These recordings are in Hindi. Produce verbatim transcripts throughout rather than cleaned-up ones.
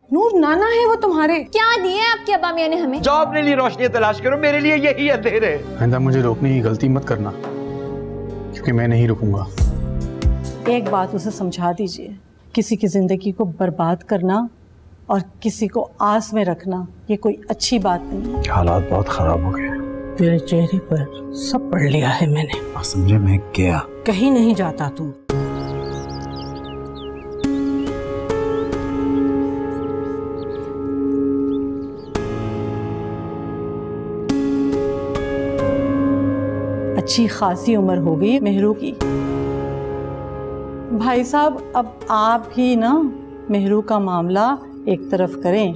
नूर नाना है वो तुम्हारे। क्या दिए आपके अब्बा मियां ने हमें? जो अपने लिए रोशनी तलाश करो, मेरे लिए यही अंधेरे। आइंदा मुझे रोकने की गलती मत करना, क्योंकि मैं नहीं रुकूंगा। एक बात उसे समझा दीजिए, किसी की जिंदगी को बर्बाद करना और किसी को आस में रखना ये कोई अच्छी बात नहीं है। हालात बहुत खराब हो गए। तेरे चेहरे पर सब पढ़ लिया है मैंने। समझे मैं क्या? कहीं नहीं जाता तू। अच्छी खासी उम्र हो गई मेहरू की। भाई साहब अब आप ही ना मेहरू का मामला एक तरफ करें।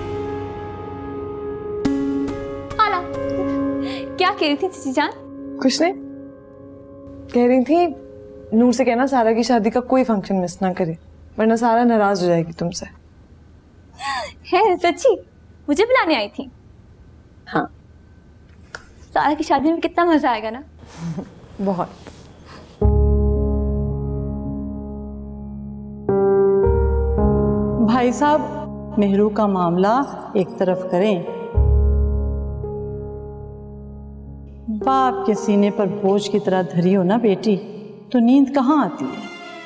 हाला, क्या कह रही थी चीची जान? कुछ नहीं, कह रही थी नूर से कहना सारा की शादी का कोई फंक्शन मिस ना करे, वरना सारा नाराज हो जाएगी तुमसे। है सच्ची? मुझे बुलाने आई थी? हाँ। सारा की शादी में कितना मजा आएगा ना। बहुत। भाई साहब मेहरू का मामला एक तरफ करें। बाप के सीने पर बोझ की तरह धरी हो ना बेटी, तो नींद कहाँ आती है।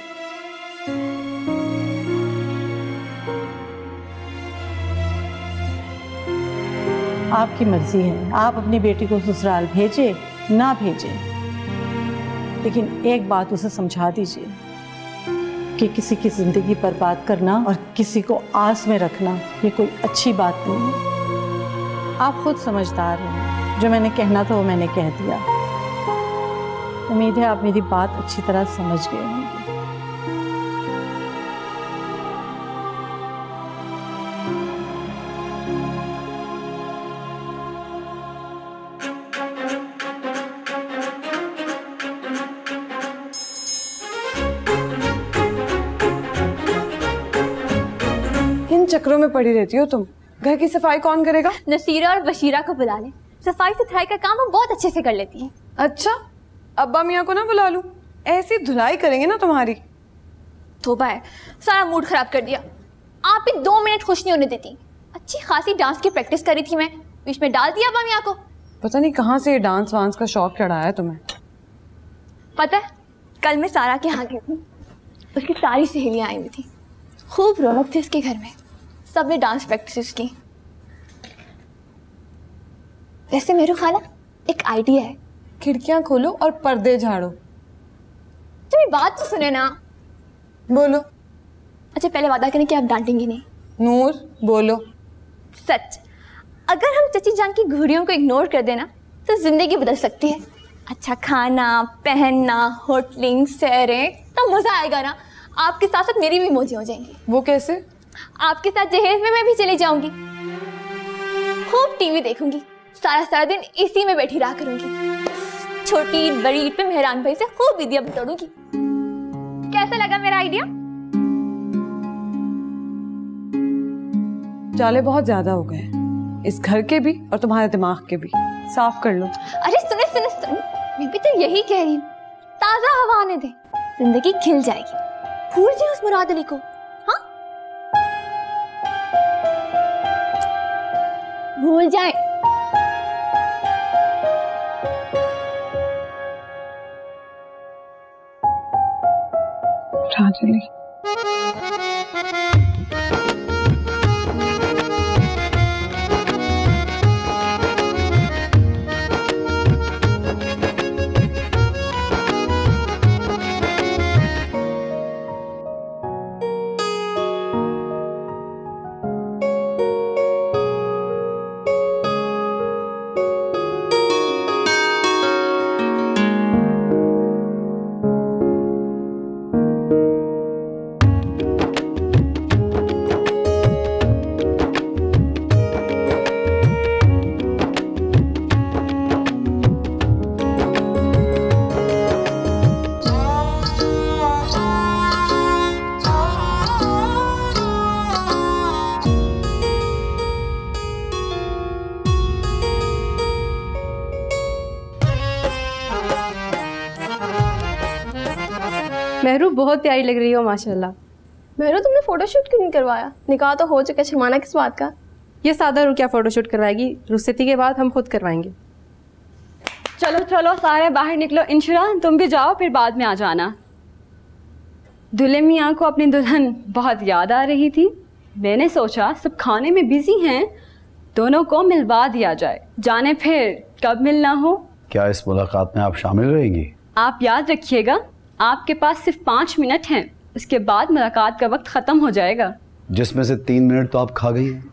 आपकी मर्जी है, आप अपनी बेटी को ससुराल भेजे ना भेजे, लेकिन एक बात उसे समझा दीजिए कि किसी की जिंदगी बर्बाद करना और किसी को आस में रखना ये कोई अच्छी बात नहीं है। आप खुद समझदार हैं, जो मैंने कहना था वो मैंने कह दिया। उम्मीद है आप मेरी बात अच्छी तरह समझ गए होंगे। चक्रों में पड़ी रहती हो तुम। घर की सफाई कौन करेगा? नसीरा और बशीरा को बुला ले, सफाई सुथराई का काम वो बहुत अच्छे से कर लेती है। अच्छा, अब्बा मियाँ को ना बुला लूं? ऐसी धुलाई करेंगे ना तुम्हारी। तोबा है, सारा मूड खराब कर दिया। आप ही दो मिनट खुश नहीं होने देती। अच्छी खासी डांस की प्रैक्टिस करी थी मैं, बीच में डाल दिया अब्बा मियाँ को। पता नहीं कहाँ से ये डांस वांस का शौक चढ़ाया है तुम्हें। पता है, कल मैं सारा के यहाँ गई थी, उसकी सारी सहेलियाँ आई हुई थी, खूब रौनक थी उसके घर में, सबने डांस प्रैक्टिस की। वैसे मेरे खाला एक आइडिया है। खिड़कियां खोलो और पर्दे झाड़ो। तुम्हें बात तो सुने ना। बोलो। अच्छा पहले वादा करें कि आप डांटेंगी नहीं। नूर बोलो। सच, अगर हम चची जान की घुड़ियों को इग्नोर कर देना तो जिंदगी बदल सकती है। अच्छा खाना, पहनना, होटलिंग, सैरें, तो मजा आएगा ना। आपके साथ साथ मेरी भी मौजें हो जाएंगी। वो कैसे? आपके साथ जहेज में मैं भी चली जाऊंगी, खूब टीवी देखूंगी, सारा सारा दिन इसी में बैठी रहा करूंगी। छोटी ईद बड़ी ईद पे मेहरान भाई से खूब ईदियां बटोरूंगी। कैसा लगा मेरा आइडिया? चाले बहुत ज्यादा हो गए, इस घर के भी और तुम्हारे दिमाग के भी। साफ कर लो। अरे सुने सुने सुने, मैं भी तो यही कह रही हूँ, ताजा हवा आने दे, जिंदगी खिल जाएगी। भूल जाए उस मुराद अली को। हाँ, भूल जाए। राजली मेहरू बहुत प्यारी लग रही हो माशाल्लाह। मेरे तुमने फोटोशूट क्यों नहीं करवाया? निकाह तो हो चुका, शर्माना किस बात का? ये सादा रू क्या फोटोशूट करवाएगी? रुखसती के बाद हम खुद करवाएंगे। चलो चलो सारे बाहर निकलो। इंशुरा तुम भी जाओ, फिर बाद में आ जाना। दुल्हे मियाँ को अपनी दुल्हन बहुत याद आ रही थी। मैंने सोचा सब खाने में बिजी हैं, दोनों को मिलवा दिया जाए, जाने फिर कब मिलना हो। क्या इस मुलाकात में आप शामिल रहेंगी? आप याद रखिएगा, आपके पास सिर्फ पाँच मिनट हैं, उसके बाद मुलाकात का वक्त ख़त्म हो जाएगा। जिसमें से तीन मिनट तो आप खा गई हैं।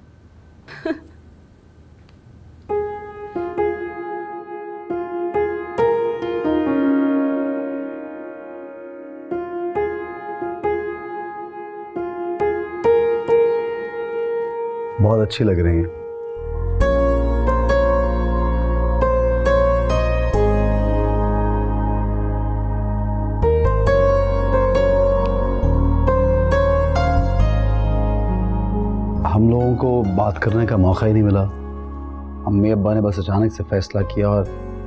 बहुत अच्छी लग रही हैं। हम लोगों को बात करने का मौका ही नहीं मिला। अम्मी अब्बा ने बस अचानक से फैसला किया और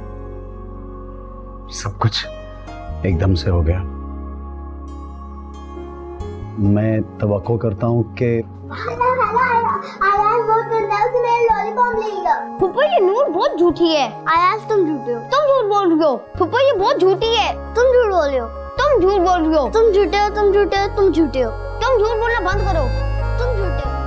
सब कुछ एकदम से हो गया। मैं तवक्को करता हूँ कि फुप्पो ये नूर बहुत झूठी है। आयाज तुम झूठे हो, तुम झूठ बोल रहे हो। फुप्पो ये बहुत झूठी है, तुम झूठ बोल रहे हो, तुम झूठ बोल रहे हो, तुम झूठे हो, तुम झूठे हो, तुम झूठे हो, तुम झूठ बोलना बंद करो, तुम झूठे हो।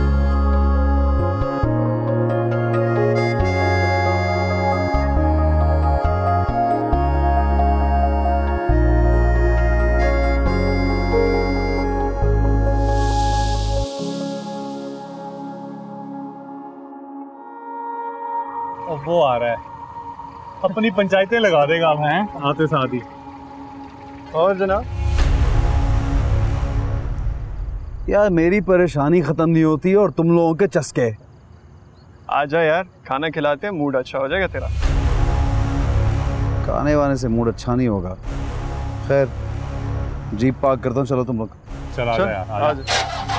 वो आ रहा है, अपनी पंचायतें लगा देगा अब हैं आते साथ ही। और जनाब यार मेरी परेशानी खत्म नहीं होती और तुम लोगों के चस्के। आजा यार, खाना खिलाते हैं, मूड अच्छा हो जाएगा तेरा। खाने वाने से मूड अच्छा नहीं होगा। खैर जीप पार्क करता हूँ, चलो तुम लोग। चल चल यार, आजा।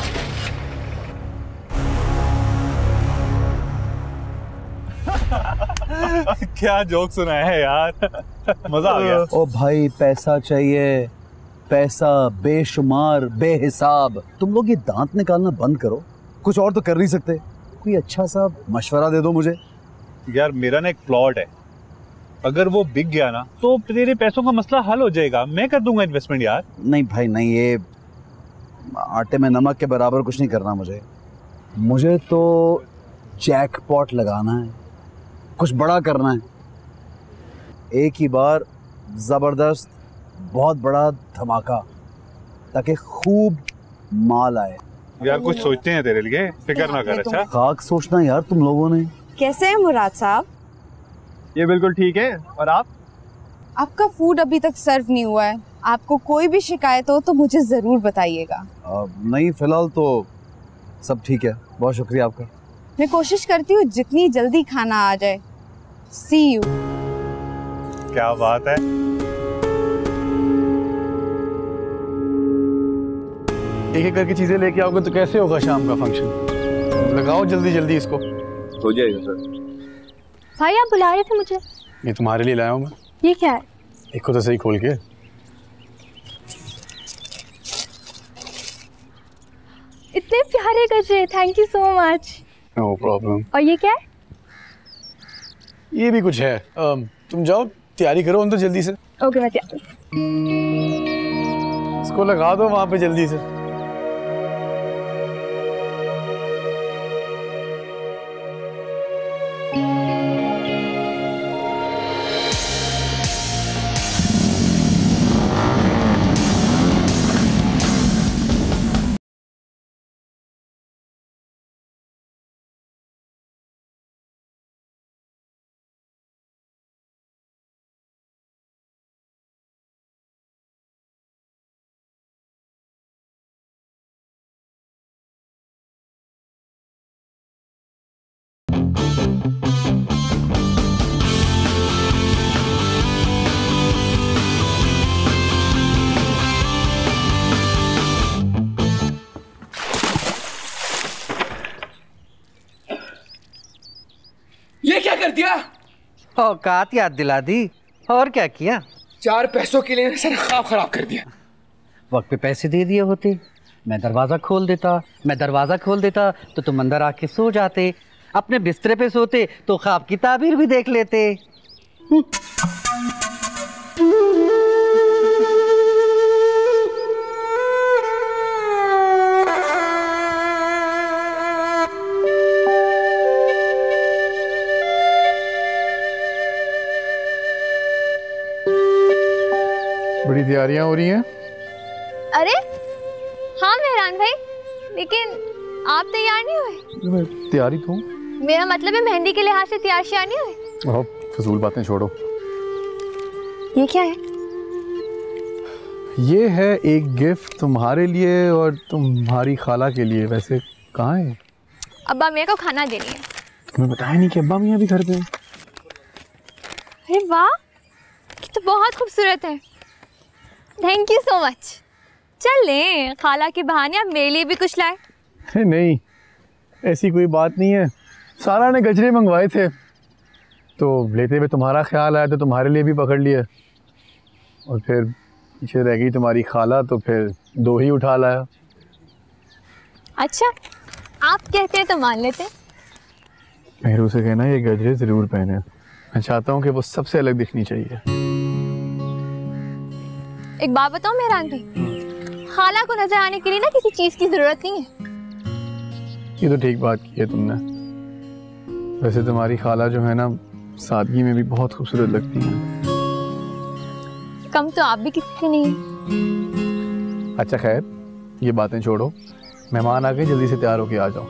क्या जोक सुनाया है यार, मजा आ गया। ओ भाई पैसा चाहिए, पैसा बेशुमार बेहिसाब। तुम लोग ये दांत निकालना बंद करो, कुछ और तो कर नहीं सकते? कोई अच्छा सा मशवरा दे दो मुझे। यार मेरा ना एक प्लॉट है, अगर वो बिक गया ना तो तेरे पैसों का मसला हल हो जाएगा। मैं कर दूंगा इन्वेस्टमेंट यार। नहीं भाई नहीं, ये आटे में नमक के बराबर कुछ नहीं करना मुझे। मुझे तो जैकपॉट लगाना है, कुछ बड़ा करना है, एक ही बार जबरदस्त बहुत बड़ा धमाका, ताकि खूब माल आए। यार कुछ सोचते हैं तेरे लिए, फिक्र ना कर। अच्छा खाक सोचना यार तुम लोगों ने। कैसे हैं मुराद साहब? ये बिल्कुल ठीक है। और आप? आपका फूड अभी तक सर्व नहीं हुआ है। आपको कोई भी शिकायत हो तो मुझे जरूर बताइएगा। नहीं फिलहाल तो सब ठीक है, बहुत शुक्रिया आपका। मैं कोशिश करती हूँ जितनी जल्दी खाना आ जाए। See you. क्या बात है। एक एक करके चीजें लेके आओगे तो कैसे होगा शाम का फंक्शन? लगाओ जल्दी जल्दी इसको। हो जाएगा सर। भाई आप बुला रहे थे मुझे? ये तुम्हारे लिए लाया हूँ मैं। ये क्या है? देखो तो सही खोल के। इतने प्यारे गजरे, thank you so much. No problem. और ये क्या है? ये भी कुछ है। आ, तुम जाओ तैयारी करो उन तो जल्दी से। ओके मैं तैयार। इसको लगा दो वहां पे जल्दी से। ये क्या कर दिया? औकात याद दिला दी। और क्या किया? चार पैसों के लिए सारा ख्वाब खराब कर दिया। वक्त पे पैसे दे दिए होते मैं दरवाज़ा खोल देता मैं दरवाज़ा खोल देता तो तुम अंदर आके सो जाते, अपने बिस्तरे पे सोते तो ख्वाब की ताबीर भी देख लेते। बड़ी तैयारियां हो रही हैं। अरे हाँ मेहरान भाई, लेकिन आप तैयार नहीं हुए? मैं तैयारी तो हूँ। मेरा मतलब है मेहंदी के लिहाज से तैयार श्यार नहीं हुए? अब फजूल बातें छोड़ो। ये क्या है? ये है एक गिफ्ट तुम्हारे लिए और तुम्हारी खाला के लिए। वैसे कहाँ है? अब्बा मियाँ को खाना देनी है। तुम्हें बताया नहीं कि अब्बा मियाँ भी घर पे हैं? अरे वाह, ये तो बहुत खूबसूरत है। Thank you so much. चल ले, खाला के बहाने आप मेरे लिए भी कुछ लाए। नहीं, ऐसी कोई बात नहीं है। सारा ने गजरे मंगवाए थे तो लेते हुए तुम्हारा ख्याल आया तो तुम्हारे लिए भी पकड़ लिया, और फिर पीछे रह गई तुम्हारी खाला तो फिर दो ही उठा लाया। अच्छा, आप कहते हैं तो मान लेते। मेहरू से कहना ये गजरे ज़रूर पहने। मैं चाहता हूँ कि वो सबसे अलग दिखनी चाहिए। एक बात बताओ मेहरान भाई, खाला को नजर आने के लिए ना किसी चीज की जरूरत नहीं है। ये तो ठीक बात की है तुमने। वैसे तुम्हारी खाला जो है ना, सादगी में भी बहुत खूबसूरत लगती है। कम तो आप भी किसी से नहीं है। अच्छा खैर, ये बातें छोड़ो, मेहमान आ गए, जल्दी से तैयार होके आ जाओ।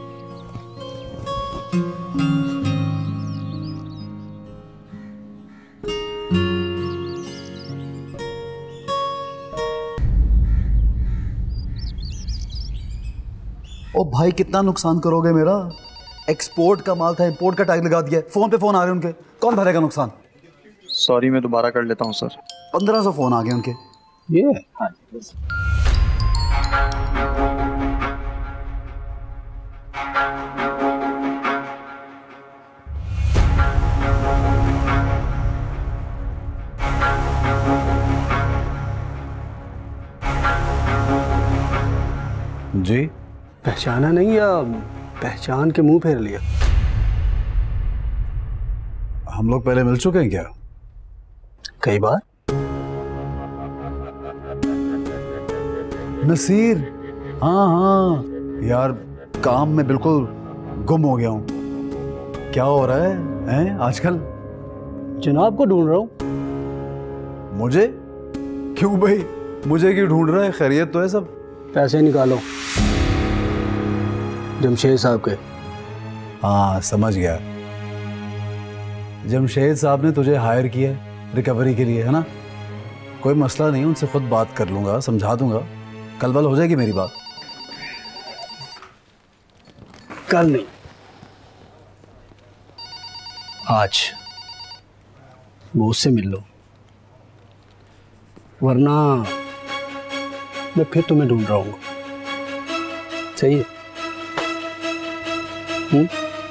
ओ भाई कितना नुकसान करोगे मेरा? एक्सपोर्ट का माल था, इंपोर्ट का टैग लगा दिया। फोन पे फोन आ रहे हैं उनके, कौन भरेगा नुकसान? सॉरी, मैं दोबारा कर लेता हूँ सर। पंद्रह सौ फोन आ गए उनके। ये जी पहचाना नहीं या पहचान के मुंह फेर लिया? हम लोग पहले मिल चुके हैं क्या? कई बार। नसीर, हाँ हाँ यार, काम में बिल्कुल गुम हो गया हूँ। क्या हो रहा है, हैं आजकल? जनाब को ढूंढ रहा हूँ। मुझे? क्यों भाई, मुझे क्यों ढूंढ रहा है? खैरियत तो है सब? पैसे निकालो जमशेद साहब के। हाँ समझ गया, जमशेद साहब ने तुझे हायर किया है रिकवरी के लिए, है ना? कोई मसला नहीं, उनसे खुद बात कर लूंगा, समझा दूंगा, कल बल हो जाएगी मेरी बात। कल नहीं, आज वो उससे मिल लो, वरना मैं फिर तुम्हें ढूंढ रहा हूँ। सही है? हुँ?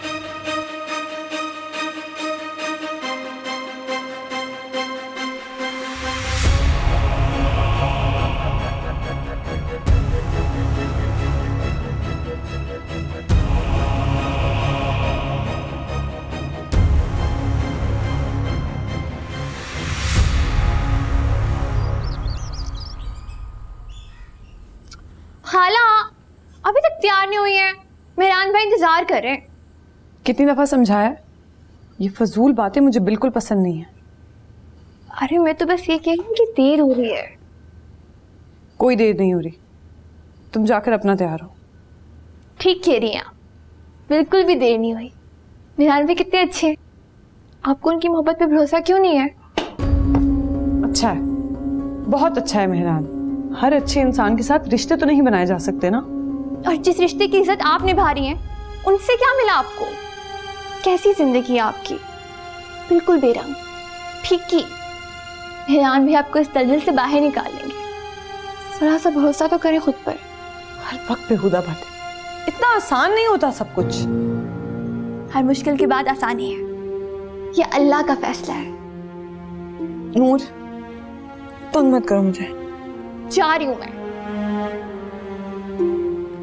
खाला अभी तक तैयार नहीं हुई है, मेहरान भाई इंतजार कर रहे हैं। कितनी दफा समझाया, ये फजूल बातें मुझे बिल्कुल पसंद नहीं है। अरे मैं तो बस ये कह रही हूँ कि देर हो रही है। कोई देर नहीं हो रही, तुम जाकर अपना तैयार हो। ठीक कह रही हैं आप, बिल्कुल भी देर नहीं हुई। मेहरान भाई कितने अच्छे हैं, आपको उनकी मोहब्बत पे भरोसा क्यों नहीं है? अच्छा है, बहुत अच्छा है मेहरान। हर अच्छे इंसान के साथ रिश्ते तो नहीं बनाए जा सकते ना। और जिस रिश्ते की इज्जत आप निभा रही हैं, उनसे क्या मिला आपको? कैसी जिंदगी है आपकी, बिल्कुल बेरंग, फीकी। मेहरान भी आपको इस दलदल से बाहर निकाल लेंगे। थोड़ा सा भरोसा तो करें खुद पर। हर वक्त बेहुदा बातें, इतना आसान नहीं होता सब कुछ। हर मुश्किल के बाद आसानी है, ये अल्लाह का फैसला है। नूर, तंग मत करो मुझे। जा रही हूं मैं।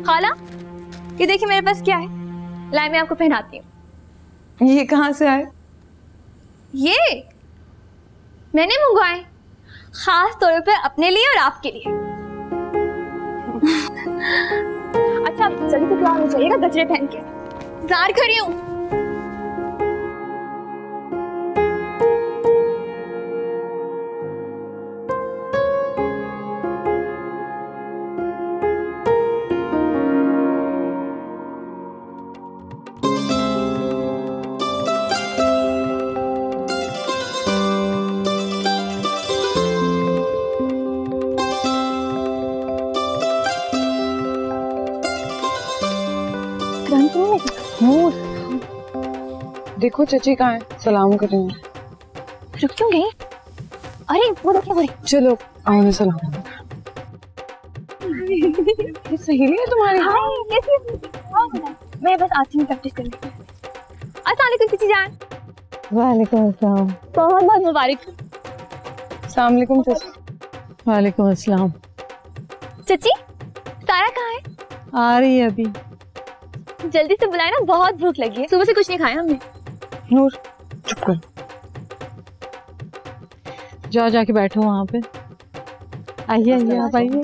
खाला, ये देखिए मेरे पास क्या है, लाई मैं आपको पहनाती हूँ। ये कहाँ से आए? ये मैंने मंगवाए खास तौर पे अपने लिए और आपके लिए। अच्छा जल्दी से तैयार हो जाइएगा गजरे पहन के, इंतजार कर रही हूँ। नूर, देखो चची कहाँ है, सलाम कर रही हूँ। रुक क्यों गई? अरे वो देखिए वो। चलो आओ ना सलाम। ये सहेली है तुम्हारी? हाँ कैसी? मैं बस आती हूँ प्रैक्टिस करने। अस्सलाम वालेकुम चची जान। वालेकुम अस्सलाम। बहुत बहुत मुबारक। अस्सलाम वालेकुम चची। वालेकुम अस्सलाम। चची तारा कहाँ है? आ रही है अभी। जल्दी से बुलाए ना, बहुत भूख लगी है, सुबह से कुछ नहीं खाया हमने। नूर चुप कर, जाओ जाके बैठो वहाँ पे। आइए आइए आप आइए।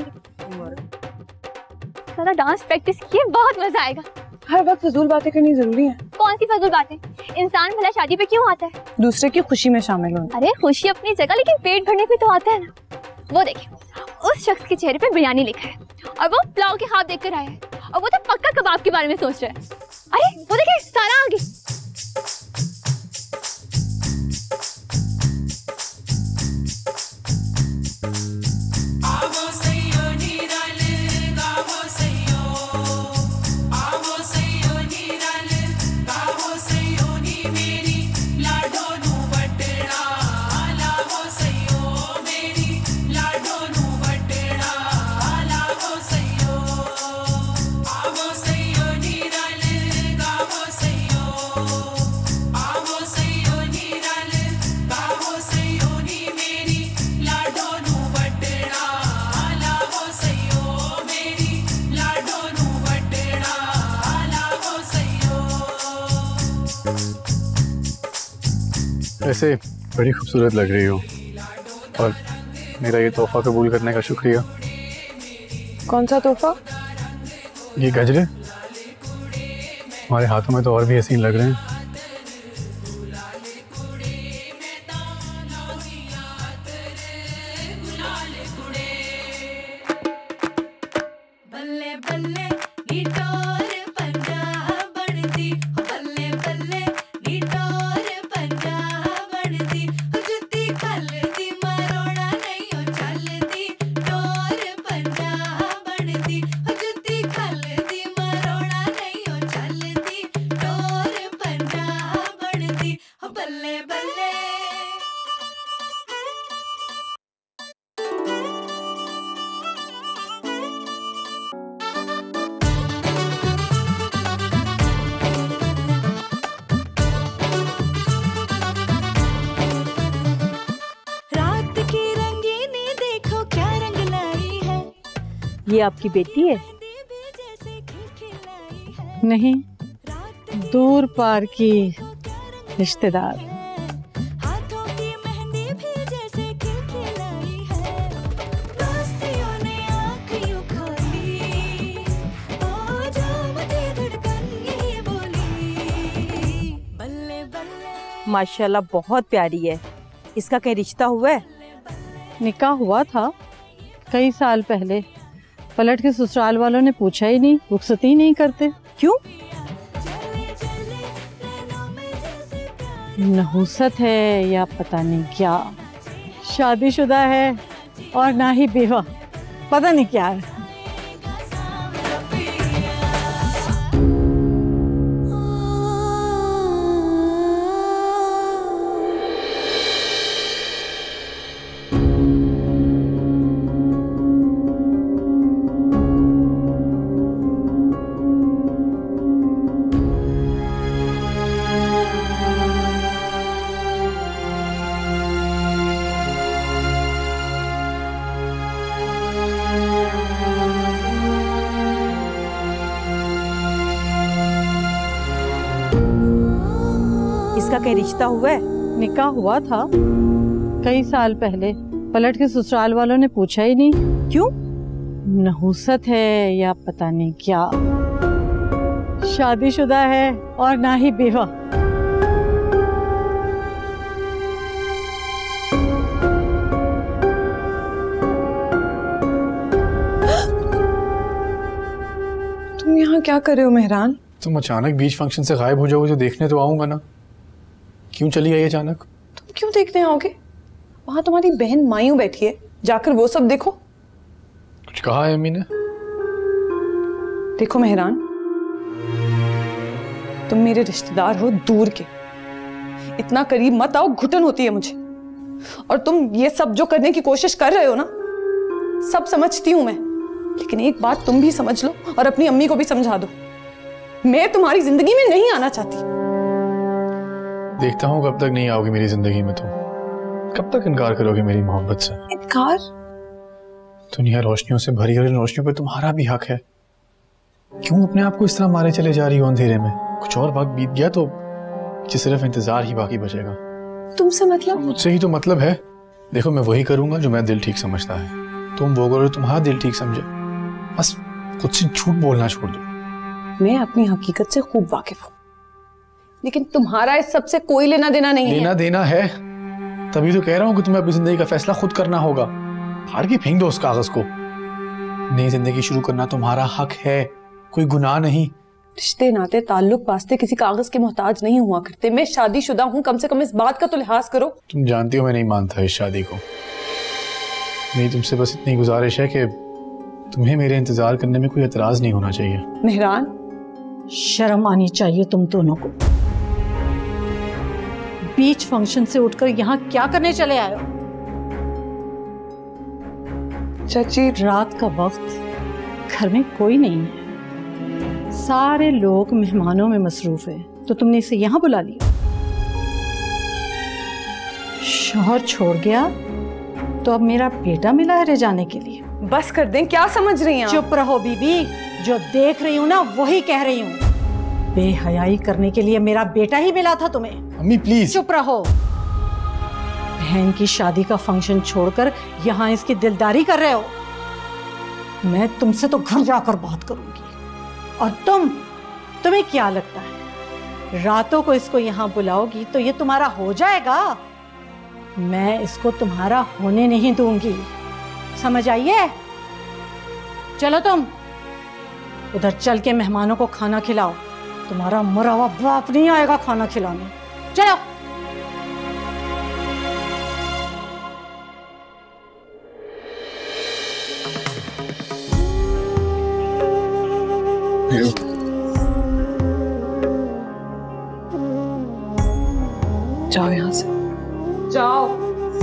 सारा डांस प्रैक्टिस किए, बहुत मजा आएगा। हर वक्त फजूल बातें करनी जरूरी है? कौन सी फजूल बातें? इंसान भला शादी पे क्यों आता है? दूसरे की खुशी में शामिल होना। अरे खुशी अपनी जगह, लेकिन पेट भरने पे तो आता है ना। वो देखिए उस शख्स के चेहरे पे बिरयानी लिखा है और वो पुलाव के ख्वाब देख कर आया है, और वो तो पक्का कबाब के बारे में सोच रहा है। अरे वो देखिए सारा आ गई। ऐसे बड़ी खूबसूरत लग रही हो, और मेरा ये तोहफा कबूल करने का शुक्रिया। कौन सा तोहफा? ये गजरे हमारे हाथों में तो और भी हसीन लग रहे हैं। ये आपकी बेटी है? नहीं, दूर पार की रिश्तेदार। माशाल्लाह बहुत प्यारी है। इसका कहीं रिश्ता हुआ है? निकाह हुआ था कई साल पहले, पलट के ससुराल वालों ने पूछा ही नहीं, रुखसती नहीं करते। क्यों? नहुसत है या पता नहीं क्या, शादीशुदा है और ना ही बेवा, पता नहीं क्या है। इसका कहीं रिश्ता हुआ है? निकाह हुआ था कई साल पहले, पलट के ससुराल वालों ने पूछा ही नहीं। क्यों? नहुसत है या पता नहीं क्या। शादीशुदा है और ना ही बेवा। तुम यहाँ क्या कर रहे हो मेहरान? तुम अचानक बीच फंक्शन से गायब हो जाओगे तो देखने तो आऊंगा ना। क्यों चली आई अचानक? तुम क्यों देखने आओगे? वहां तुम्हारी बहन मायूं बैठी है, जाकर वो सब देखो। कुछ कहा है अम्मी ने? देखो मेहरान, तुम मेरे रिश्तेदार हो दूर के, इतना करीब मत आओ, घुटन होती है मुझे। और तुम ये सब जो करने की कोशिश कर रहे हो ना, सब समझती हूं मैं, लेकिन एक बात तुम भी समझ लो और अपनी अम्मी को भी समझा दो, मैं तुम्हारी जिंदगी में नहीं आना चाहती। देखता हूँ कब तक नहीं आओगी मेरी जिंदगी में। तुम कब तक इनकार करोगे मेरी मोहब्बत से? इनकार? दुनिया रोशनियों से भरी और इन रोशनियों पर तुम्हारा भी हक है। क्यों अपने आप को इस तरह मारे चले जा रही हो अंधेरे में? कुछ और वक्त बीत गया तो सिर्फ इंतजार ही बाकी बचेगा। तुमसे मतलब? मुझसे ही तो मतलब है। देखो, मैं वही करूंगा जो मैं दिल ठीक समझता है। तुम वो करो तुम्हारा दिल ठीक समझे। बस खुद से झूठ बोलना छोड़ दो। मैं अपनी हकीकत से खूब वाकिफ हूँ, लेकिन तुम्हारा इस सब से कोई लेना देना नहीं है। लेना देना है, तभी तो कह रहा हूँ कि तुम्हें अपनी जिंदगी का फैसला खुद करना होगा। हार के फेंक दो उस कागज को। नई जिंदगी शुरू करना तुम्हारा हक है, कोई गुनाह नहीं। रिश्ते नाते ताल्लुक वास्ते किसी कागज के मोहताज नहीं हुआ करते। मैं शादीशुदा हूँ, कम से कम इस बात का तो लिहाज करो। तुम जानती हो मैं नहीं मानता इस शादी को। मेरी तुमसे बस इतनी गुजारिश है कि तुम्हें मेरे इंतजार करने में कोई एतराज नहीं होना चाहिए। मेहरान, शर्म आनी चाहिए तुम दोनों को। बीच फंक्शन से उठकर यहाँ क्या करने चले आए हो? चाची, रात का वक्त, घर में कोई नहीं है, सारे लोग मेहमानों में मसरूफ है, तो तुमने इसे यहाँ बुला लिया। शौहर छोड़ गया तो अब मेरा बेटा मिला है रह जाने के लिए। बस कर दें, क्या समझ रही हैं? चुप रहो बीबी, जो देख रही हूँ ना वही कह रही हूँ। बेहयाई करने के लिए मेरा बेटा ही मिला था तुम्हें। अम्मी प्लीज चुप रहो। बहन की शादी का फंक्शन छोड़कर यहाँ इसकी दिलदारी कर रहे हो। मैं तुमसे तो घर जाकर बात करूंगी। और तुम तुम्हें क्या लगता है रातों को इसको यहाँ बुलाओगी तो ये तुम्हारा हो जाएगा? मैं इसको तुम्हारा होने नहीं दूंगी, समझ आइए? चलो तुम उधर चल के मेहमानों को खाना खिलाओ। तुम्हारा मरा हुआ बाप नहीं आएगा खाना खिलाने। चलो। जाओ यहाँ से, जाओ।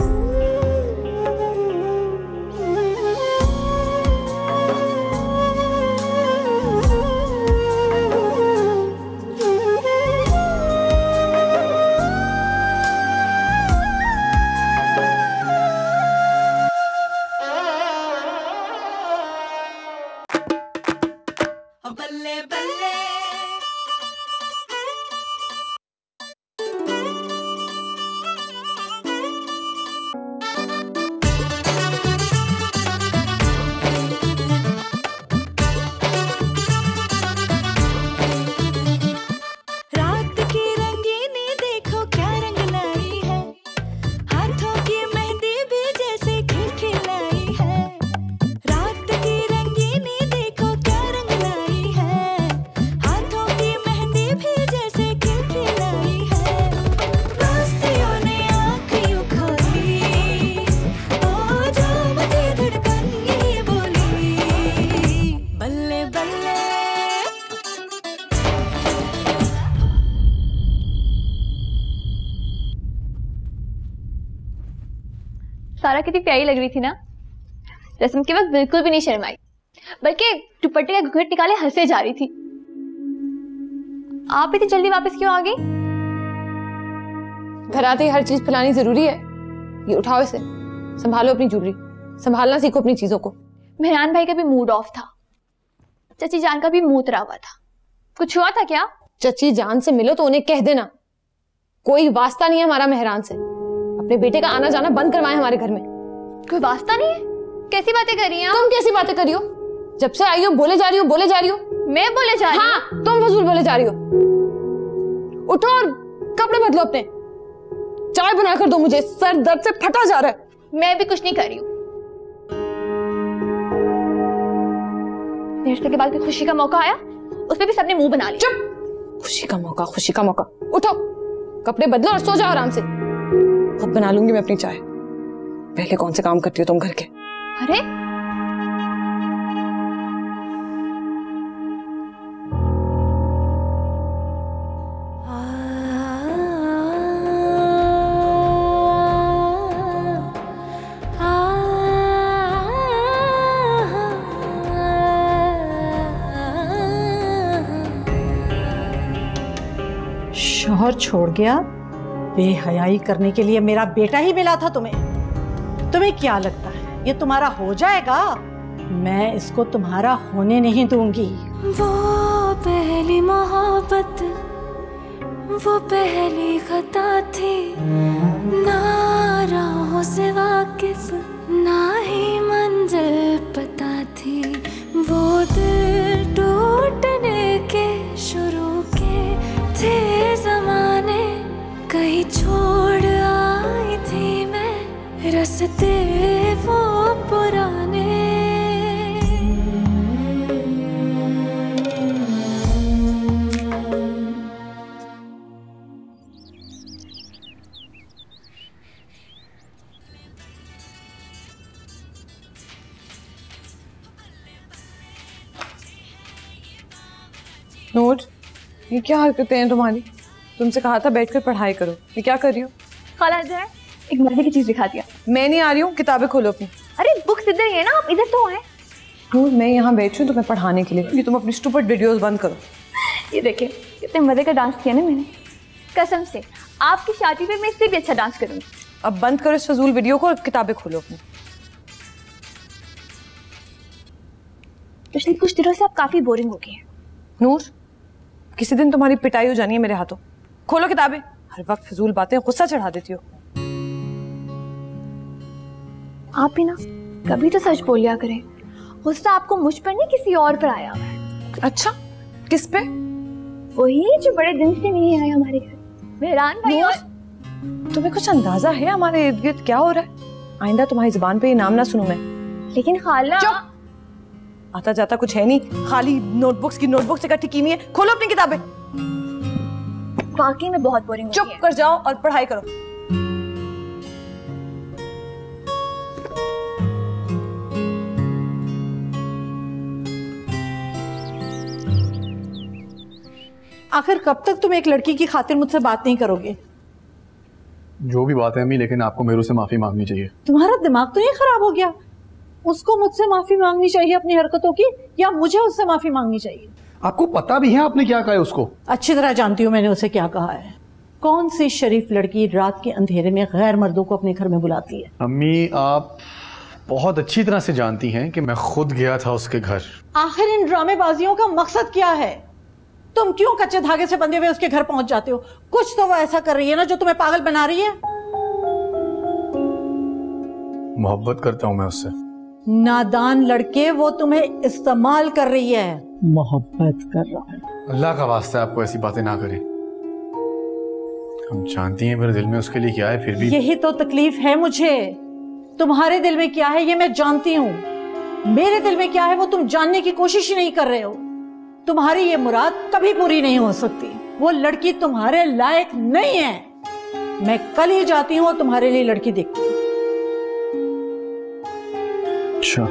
सारा कितनी प्यारी लग रही थी ना। रस्म के वक्त बिल्कुल भी नहीं शर्माई, बल्कि दुपट्टे का घूंघट निकाले हंसे जा रही थी। आप इतनी जल्दी वापस क्यों आ गई? घर आते ही हर चीज फैलानी जरूरी है? ये उठाओ इसे, संभालो अपनी ज्वेलरी, संभालना सीखो अपनी चीजों को। मेहरान भाई का भी मूड ऑफ था, चची जान का भी मुंह उतरा हुआ था। कुछ हुआ था क्या? चची जान से मिलो तो उन्हें कह देना कोई वास्ता नहीं है हमारा मेहरान से। अपने बेटे का आना जाना बंद करवाए हमारे घर में। कोई वास्ता नहीं है? कैसी बातें कर रही हैं आप? तुम कैसी बातें कर रही हो? जब से आई हो बोले जा रही हो बोले जा रही हो। मैं बोले जा रही हूँ? हाँ, तुम फजूल बोले जा रही हो। उठो और कपड़े बदलो अपने। चाय बना कर दो मुझे, सर दर्द से फटा जा रहा है। मैं भी कुछ नहीं कर रही हूँ। रिश्ते के बाद कोई खुशी का मौका आया, उसमें भी सबने मुंह बना लिया। चुप। खुशी का मौका, खुशी का मौका। उठो, कपड़े बदलो और सो जाओ आराम से। अब बना लूंगी मैं अपनी चाय। पहले कौन से काम करती हो तुम घर के? अरे शौहर छोड़ गया, बेहयाई करने के लिए मेरा बेटा ही मिला था तुम्हें। तुम्हें क्या लगता है ये तुम्हारा हो जाएगा? मैं इसको तुम्हारा होने नहीं दूंगी। वो पहली मोहब्बत, वो पहली खता थी, ना राहों से वाकिफ, ना ही मंजिल पता थी। वो दिल टूटने के शुरू के थे जमाने, कहीं छोड़ आई थी मैं रस्ते वो पुराने। नूर, ये क्या हरकतें हैं तुम्हारी? तुमसे कहा था बैठकर पढ़ाई करो, ये क्या कर रही हो? खाला इधर एक मजे की चीज दिखा दिया। मैं नहीं आ रही हूँ, किताबें खोलो अपनी। अरे बुक्स इधर ही है ना, आप इधर तो आए। नूर, मैं यहाँ बैठी हूँ तुम्हें पढ़ाने के लिए, ये तुम अपनी स्टूपिड वीडियोस बंद करो। ये देखिए कितने मजे का डांस किया ना मैंने। कसम से आपकी शादी पे मैं इससे भी अच्छा डांस करूंगी। अब बंद करो इस फजूल वीडियो को और किताबें खोलो अपनी। पिछले कुछ दिनों से आप काफी बोरिंग हो गए हैं। नूर, किसी दिन तुम्हारी पिटाई हो जानी है मेरे हाथों। खोलो किताबें, हर वक्त फजूल बातें गुस्सा चढ़ा देती हो। आप भी ना कभी तो सच बोल लिया करें। गुस्सा आपको मुझ पर नहीं किसी और पर आया हुआ है। अच्छा, किस पे? वही जो बड़े दिन से नहीं आया हमारे घर, मेहरान भाई। और तुम्हें कुछ अंदाजा है हमारे इर्द गिर्द क्या हो रहा है? आइंदा तुम्हारी जुबान पे ये नाम ना सुनूं मैं। लेकिन खाला, आता जाता कुछ है नहीं, खाली नोटबुक्स की नोटबुक्स इकट्ठी की हुई है। खोलो अपनी किताबें। वाकई में बहुत बोरिंग। चुप कर जाओ और पढ़ाई करो। आखिर कब तक तुम एक लड़की की खातिर मुझसे बात नहीं करोगे? जो भी बात है अम्मी, लेकिन आपको मेरू से माफी मांगनी चाहिए। तुम्हारा दिमाग तो ये खराब हो गया? उसको मुझसे माफी मांगनी चाहिए अपनी हरकतों की, या मुझे उससे माफी मांगनी चाहिए? आपको पता भी है आपने क्या कहा है उसको? अच्छी तरह जानती हूँ मैंने उसे क्या कहा है। कौन सी शरीफ लड़की रात के अंधेरे में गैर मर्दों को अपने घर में बुलाती है? अम्मी, आप बहुत अच्छी तरह से जानती हैं कि मैं खुद गया था उसके घर। आखिर इन ड्रामेबाजियों का मकसद क्या है? तुम क्यों कच्चे धागे से बंधे हुए उसके घर पहुंच जाते हो? कुछ तो वो ऐसा कर रही है ना जो तुम्हें पागल बना रही है। मोहब्बत करता हूं मैं उससे। नादान लड़के, वो तुम्हें इस्तेमाल कर रही है। मोहब्बत कर रहा है। अल्लाह का वास्ता है आपको ऐसी बातें ना करें। हम जानती हैं मेरे दिल में उसके लिए क्या है, फिर भी यही तो तकलीफ है मुझे। तुम्हारे दिल में क्या है ये मैं जानती हूँ, मेरे दिल में क्या है वो तुम जानने की कोशिश ही नहीं कर रहे हो। तुम्हारी ये मुराद कभी पूरी नहीं हो सकती। वो लड़की तुम्हारे लायक नहीं है। मैं कल ही जाती हूँ और तुम्हारे लिए लड़की देखती हूँ। अच्छा,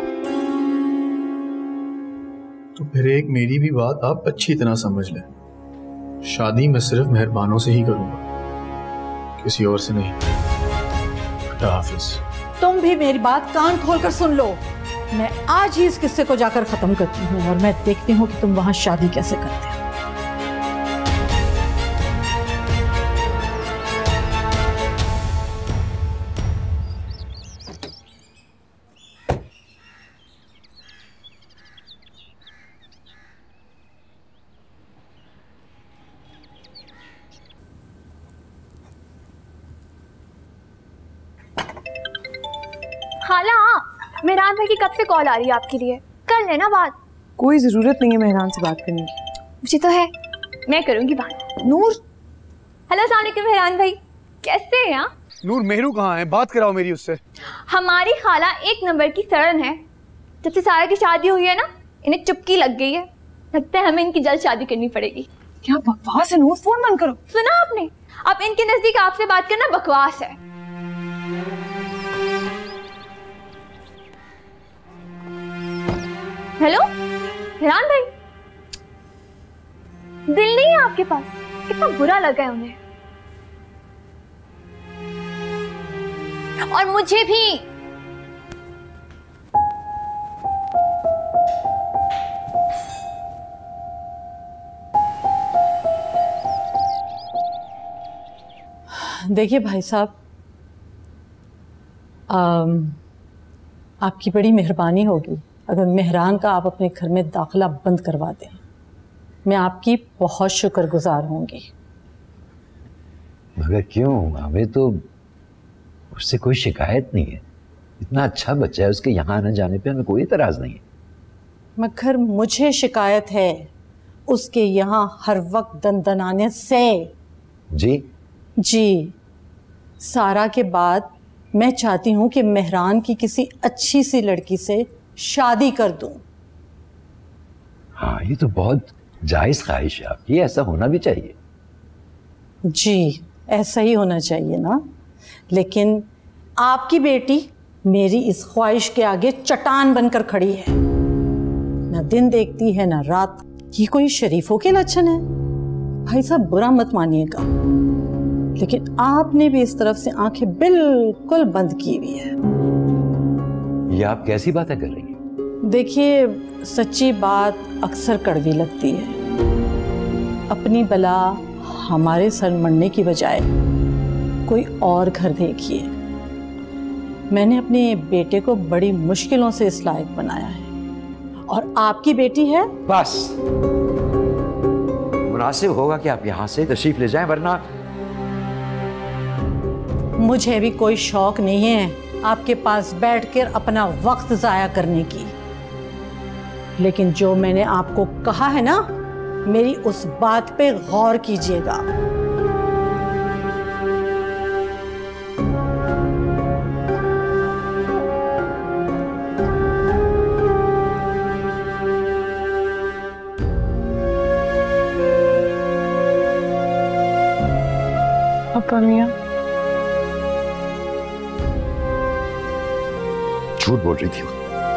तो फिर एक मेरी भी बात आप अच्छी तरह समझ लें। शादी मैं सिर्फ मेहरबानों से ही करूंगा, किसी और से नहीं। खुदा हाफिज। तुम भी मेरी बात कान खोलकर सुन लो। मैं आज ही इस किस्से को जाकर खत्म करती हूँ और मैं देखती हूँ कि तुम वहां शादी कैसे करते हो। खाला, मेहरान भाई की कब से कॉल आ रही है आपके लिए, कर लेना बात। कोई जरूरत नहीं है मेहरान से बात करने की। मुझे तो है, मैं करूंगी बात। नूर। हेलो अस्सलाम वालेकुम मेहरान भाई, कैसे हैं आप? नूर, मेहरू कहाँ है? बात कराओ मेरी उससे। हमारी खाला एक नंबर की सड़न है। जब से सारा की शादी हुई है ना, इन्हें चुपकी लग गई है। लगता है हमें इनकी जल्द शादी करनी पड़ेगी। क्या बकवास है नूर, फोन बंद करो। सुना आपने? अब इनके नजदीक आपसे बात करना बकवास है। हेलो मेहरान भाई, दिल नहीं है आपके पास? कितना बुरा लगा है उन्हें। और मुझे भी। देखिए भाई साहब, आपकी बड़ी मेहरबानी होगी अगर मेहरान का आप अपने घर में दाखिला बंद करवा दें। मैं आपकी बहुत शुक्रगुजार होंगी। मगर क्यों? हमें तो उससे कोई शिकायत नहीं है। इतना अच्छा बच्चा है, उसके यहाँ आने जाने पे हमें कोई एतराज़ नहीं है। मगर मुझे शिकायत है उसके यहाँ हर वक्त दनदनाने से। जी जी, सारा के बाद मैं चाहती हूँ कि मेहरान की किसी अच्छी सी लड़की से शादी कर दूँ। हाँ, ये तो बहुत जायज़ ख्वाहिश है आपकी, ऐसा होना भी चाहिए। जी, ऐसा ही होना चाहिए ना। लेकिन आपकी बेटी मेरी इस ख्वाहिश के आगे चट्टान बनकर खड़ी है। ना दिन देखती है ना रात। ये कोई शरीफों के लक्षण है? भाई साहब बुरा मत मानिएगा, लेकिन आपने भी इस तरफ से आंखें बिल्कुल बंद की हुई है। ये आप कैसी बातें कर रही हैं? देखिए, सच्ची बात अक्सर कड़वी लगती है। अपनी बला हमारे सर मरने की बजाय कोई और घर देखिए। मैंने अपने बेटे को बड़ी मुश्किलों से इस लायक बनाया है, और आपकी बेटी है। बस मुनासिब होगा कि आप यहाँ से तशरीफ ले जाएं, वरना मुझे भी कोई शौक नहीं है आपके पास बैठकर अपना वक्त जाया करने की। लेकिन जो मैंने आपको कहा है ना, मेरी उस बात पे गौर कीजिएगा। अक्का मियां, झूठ बोल रही थी।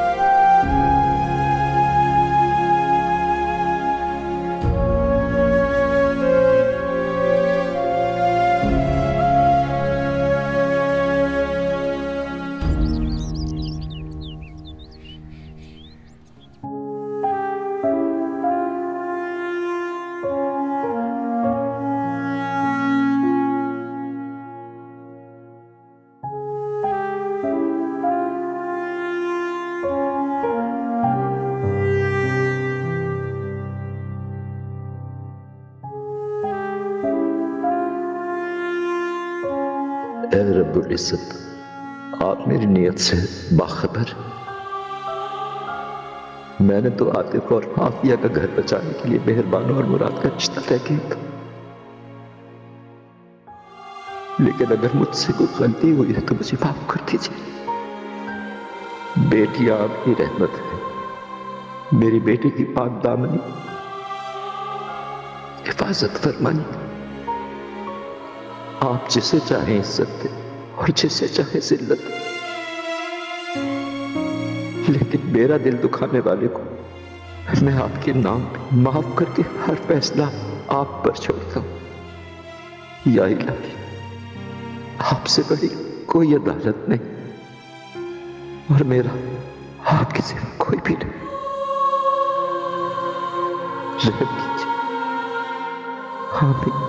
ऐ रब्बुल इज्जत, आप मेरी नियत से बाखबर। मैंने तो आतिफ और आफिया का घर बचाने के लिए मेहरबान और मुराद का रिश्ता तय किया था, लेकिन अगर मुझसे कोई गलती हुई है तो मुझे माफ कर दीजिए। बेटी आपकी रहमत है, मेरी बेटी की पाक दामनी हिफाजत फरमाइए। आप जिसे चाहे इज्जत दे और जिसे चाहे जिल्लत, लेकिन मेरा दिल दुखाने वाले को मैं आपके नाम पे माफ करके हर फैसला आप पर छोड़ता हूं। या इलाही, आपसे बड़ी कोई अदालत नहीं और मेरा आपके सिवा कोई भी नहीं। रहम कीजिए। आमीन।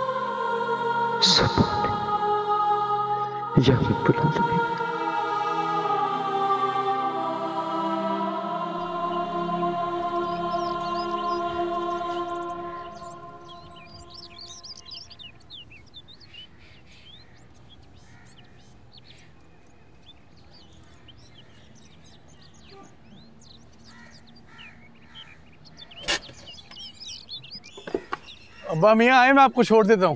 सुभान या रब्बुल आलमीन। अब्बा मियाँ आए, मैं आपको छोड़ देता हूँ।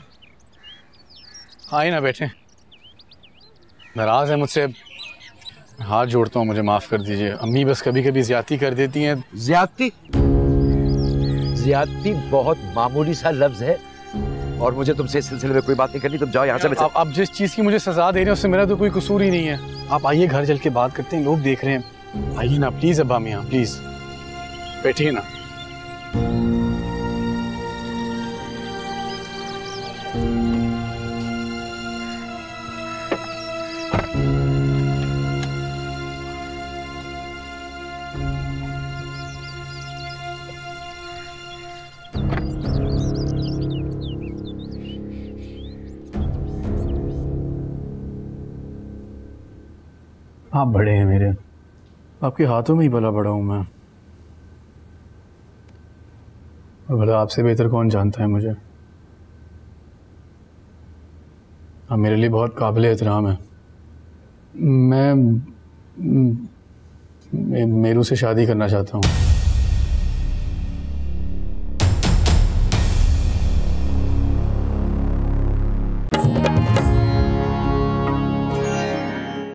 आए ना बैठे। नाराज है मुझसे, हाथ जोड़ता हूँ, मुझे माफ कर दीजिए। अम्मी बस कभी कभी ज्यादती कर देती हैं। ज्यादती ज्यादती बहुत मामूली सा लफ्ज है और मुझे तुमसे इस सिलसिले में कोई बात नहीं करनी। तुम जाओ यहाँ से। आप, आप जिस चीज की मुझे सजा दे रहे हैं उससे मेरा तो कोई कसूर ही नहीं है। आप आइए घर चल के बात करते हैं, लोग देख रहे हैं। आइए ना प्लीज अब्बा मियाँ, प्लीज बैठिए ना। आप बड़े हैं मेरे, आपके हाथों में ही भला बड़ा हूं मैं। और भला आपसे बेहतर कौन जानता है मुझे। आप मेरे लिए बहुत काबिल एहतराम है। मैं मेरू से शादी करना चाहता हूँ।